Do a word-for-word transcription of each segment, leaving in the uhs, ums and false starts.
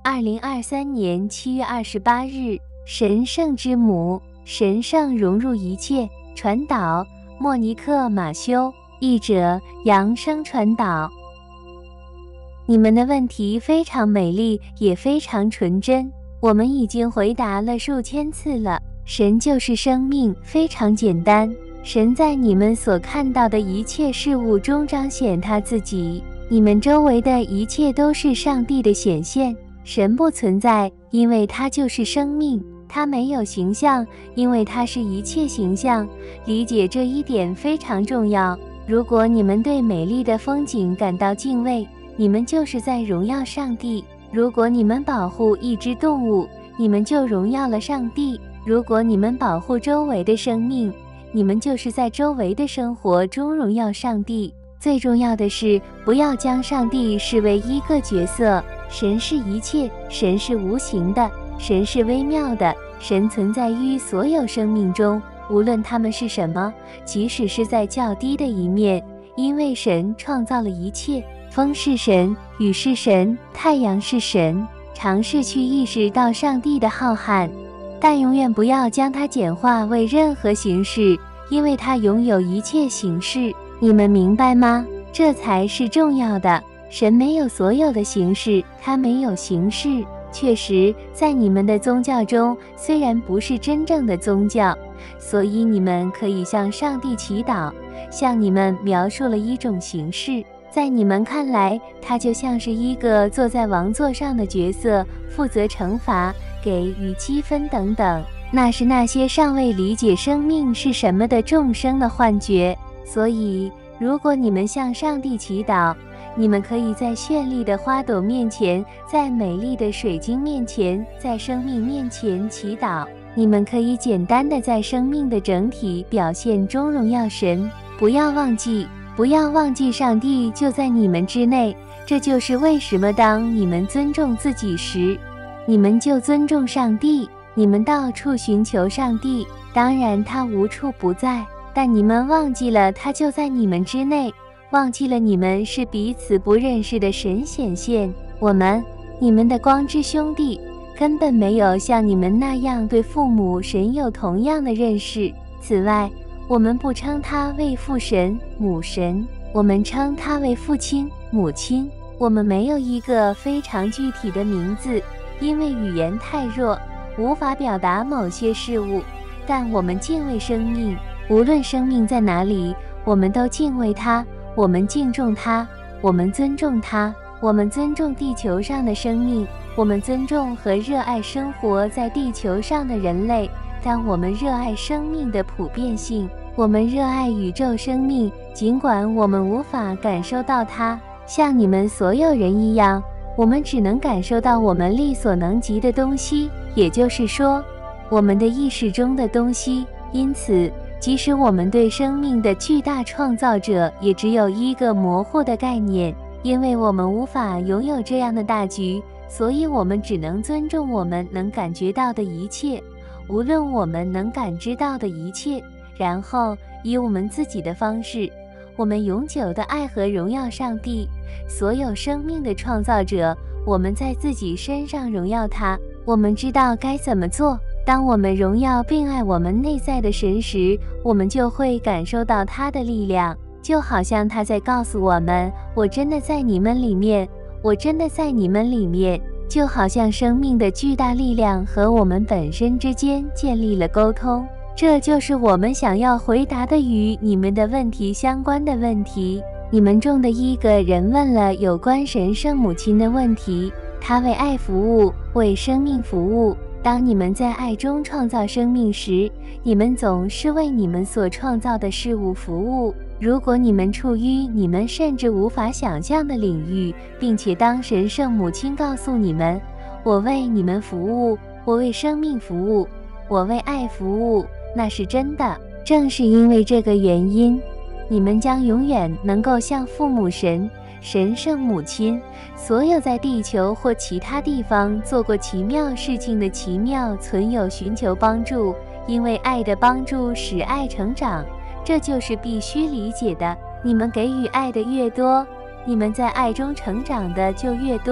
二零二三年七月二十八日，神圣之母，神圣融入一切。传导：莫尼克·马修，译者：扬声传导。你们的问题非常美丽，也非常纯真，我们已经回答了数千次了。神就是生命，非常简单。神在你们所看到的一切事物中彰显他自己，你们周围的一切都是上帝的显现。神不存在，因为他就是生命。他没有形象，因为他是一切形象。理解这一点非常重要。如果你们对美丽的风景感到敬畏，你们就是在荣耀上帝。如果你们保护一只动物，你们就荣耀了上帝。如果你们保护周围的生命，你们就是在周围的生活中荣耀上帝。最重要的是，不要将上帝视为一个角色。神是一切，神是无形的，神是微妙的，神存在于所有生命中，无论它们是什么，即使是在较低的一面，因为神创造了一切。风是神，雨是神，太阳是神。尝试去意识到上帝的浩瀚，但永远不要将它简化为任何形式，因为它拥有一切形式。你们明白吗？这才是重要的。神没有所有的形式，他没有形式。确实，在你们的宗教中，虽然不是真正的宗教，所以你们可以向上帝祈祷，向你们描述了一种形式。在你们看来，他就像是一个坐在王座上的角色，负责惩罚、给予积分等等。那是那些尚未理解生命是什么的众生的幻觉。所以，如果你们向上帝祈祷，你们可以在绚丽的花朵面前，在美丽的水晶面前，在生命面前祈祷。你们可以简单的在生命的整体表现中荣耀神。不要忘记，不要忘记上帝就在你们之内。这就是为什么当你们尊重自己时，你们就尊重上帝。你们到处寻求上帝，当然他无处不在，但你们忘记了他就在你们之内。忘记了你们是彼此不认识的神显现。我们，你们的光之兄弟，根本没有像你们那样对父母神有同样的认识。此外，我们不称他为父神、母神，我们称他为父亲、母亲。我们没有一个非常具体的名字，因为语言太弱，无法表达某些事物。但我们敬畏生命，无论生命在哪里，我们都敬畏它。我们敬重它，我们尊重它，我们尊重地球上的生命，我们尊重和热爱生活在地球上的人类。但我们热爱生命的普遍性，我们热爱宇宙生命，尽管我们无法感受到它。像你们所有人一样，我们只能感受到我们力所能及的东西，也就是说，我们的意识中的东西。因此，即使我们对生命的巨大创造者也只有一个模糊的概念，因为我们无法拥有这样的大局，所以我们只能尊重我们能感觉到的一切，无论我们能感知到的一切，然后以我们自己的方式，我们永久的爱和荣耀上帝，所有生命的创造者。我们在自己身上荣耀他，我们知道该怎么做。当我们荣耀并爱我们内在的神时，我们就会感受到他的力量，就好像他在告诉我们，我真的在你们里面，我真的在你们里面，就好像生命的巨大力量和我们本身之间建立了沟通。这就是我们想要回答的与你们的问题相关的问题。你们中的一个人问了有关神圣母亲的问题，她为爱服务，为生命服务。当你们在爱中创造生命时，你们总是为你们所创造的事物服务。如果你们处于你们甚至无法想象的领域，并且当神圣母亲告诉你们，我为你们服务，我为生命服务，我为爱服务，那是真的。正是因为这个原因，你们将永远能够向父母神、神圣母亲，所有在地球或其他地方做过奇妙事情的奇妙存有寻求帮助，因为爱的帮助使爱成长，这就是必须理解的。你们给予爱的越多，你们在爱中成长的就越多。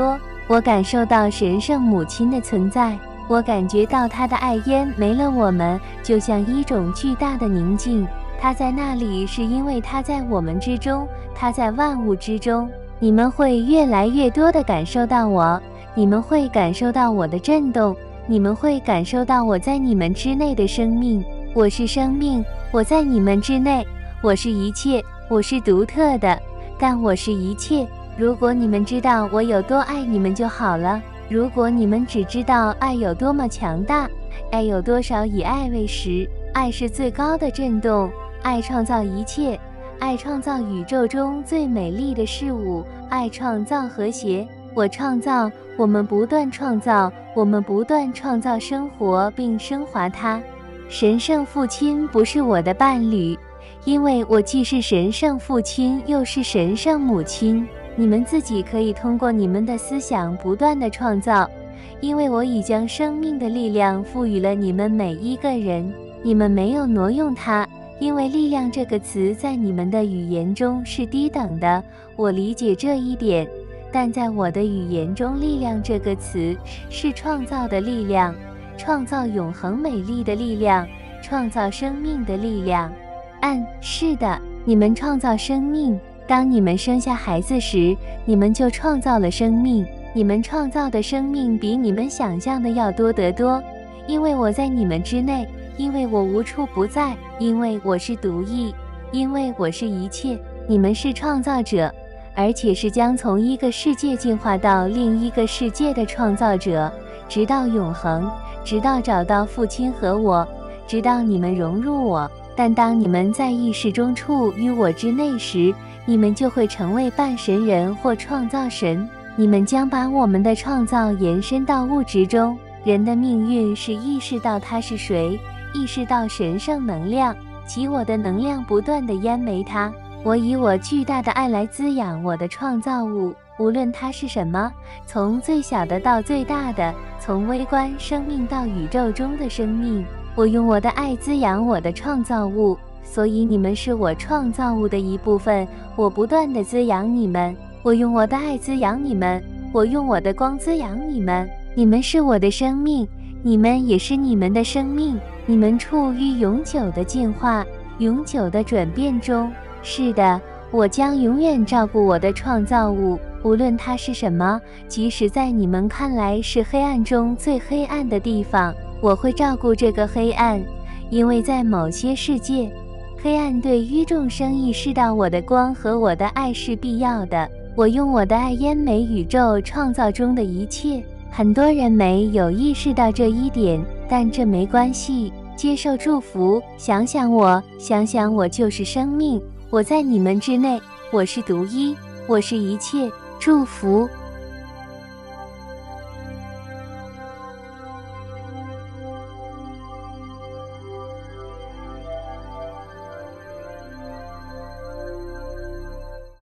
我感受到神圣母亲的存在，我感觉到她的爱淹没了我们，就像一种巨大的宁静。她在那里，是因为她在我们之中，她在万物之中。你们会越来越多地感受到我，你们会感受到我的震动，你们会感受到我在你们之内的生命。我是生命，我在你们之内，我是一切，我是独特的，但我是一切。如果你们知道我有多爱你们就好了。如果你们只知道爱有多么强大，爱有多少以爱为食，爱是最高的震动，爱创造一切，爱创造宇宙中最美丽的事物，爱创造和谐。我创造，我们不断创造，我们不断创造生活并升华它。神圣父亲不是我的伴侣，因为我既是神圣父亲，又是神圣母亲。你们自己可以通过你们的思想不断的创造，因为我已将生命的力量赋予了你们每一个人，你们没有挪用它，因为力量这个词在你们的语言中是低等的，我理解这一点，但在我的语言中，力量这个词是创造的力量，创造永恒美丽的力量，创造生命的力量。嗯，是的，你们创造生命。当你们生下孩子时，你们就创造了生命。你们创造的生命比你们想象的要多得多，因为我在你们之内，因为我无处不在，因为我是独一，因为我是一切。你们是创造者，而且是将从一个世界进化到另一个世界的创造者，直到永恒，直到找到父亲和我，直到你们融入我。但当你们在意识中处于我之内时，你们就会成为半神人或创造神。你们将把我们的创造延伸到物质中。人的命运是意识到他是谁，意识到神圣能量，即我的能量不断地淹没它。我以我巨大的爱来滋养我的创造物，无论它是什么，从最小的到最大的，从微观生命到宇宙中的生命。我用我的爱滋养我的创造物，所以你们是我创造物的一部分。我不断地滋养你们，我用我的爱滋养你们，我用我的光滋养你们。你们是我的生命，你们也是你们的生命。你们处于永久的进化，永久的转变中。是的，我将永远照顾我的创造物，无论它是什么，即使在你们看来是黑暗中最黑暗的地方，我会照顾这个黑暗，因为在某些世界，黑暗对于众生意识到我的光和我的爱是必要的。我用我的爱淹没宇宙创造中的一切。很多人没有意识到这一点，但这没关系。接受祝福，想想我，想想我就是生命，我在你们之内，我是独一，我是一切。祝福。